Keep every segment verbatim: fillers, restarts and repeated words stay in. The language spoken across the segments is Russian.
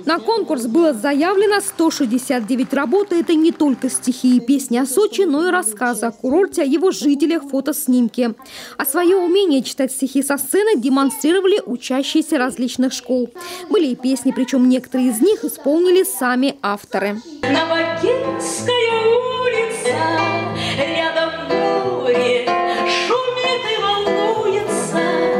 На конкурс было заявлено сто шестьдесят девять работ. Это не только стихи и песни о Сочи, но и рассказы о курорте, о его жителях, фотоснимки. А свое умение читать стихи со сцены демонстрировали учащиеся различных школ. Были и песни, причем некоторые из них исполнили сами авторы. На Бакинская улица, рядом море, шумит и волнуется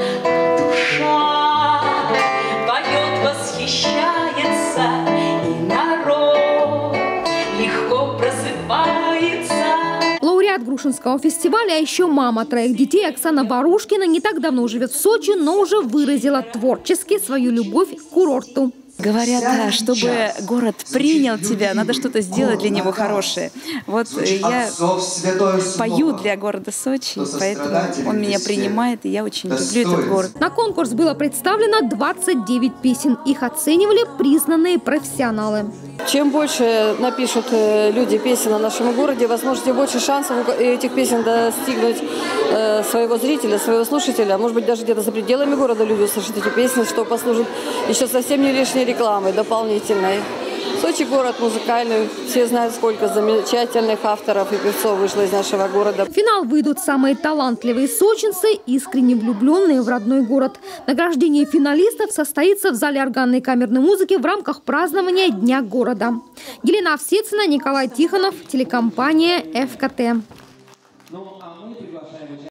душа, поет, восхищается, и народ легко просыпается. Лауреат Грушинского фестиваля, а еще мама троих детей Оксана Ворушкина не так давно живет в Сочи, но уже выразила творчески свою любовь к курорту. Говорят, да, чтобы город принял тебя, надо что-то сделать для него хорошее. Вот я пою для города Сочи, поэтому он меня принимает, и я очень люблю этот город. На конкурс было представлено двадцать девять песен. Их оценивали признанные профессионалы. Чем больше напишут люди песен о нашем городе, возможно, тем больше шансов этих песен достигнуть своего зрителя, своего слушателя. Может быть, даже где-то за пределами города люди услышат эти песни, что послужит еще совсем не лишней рекламой дополнительной. Сочи город музыкальный. Все знают, сколько замечательных авторов и певцов вышло из нашего города. В финал выйдут самые талантливые сочинцы, искренне влюбленные в родной город. Награждение финалистов состоится в зале органной и камерной музыки в рамках празднования Дня города. Елена Овсецина, Николай Тихонов, телекомпания эф ка тэ.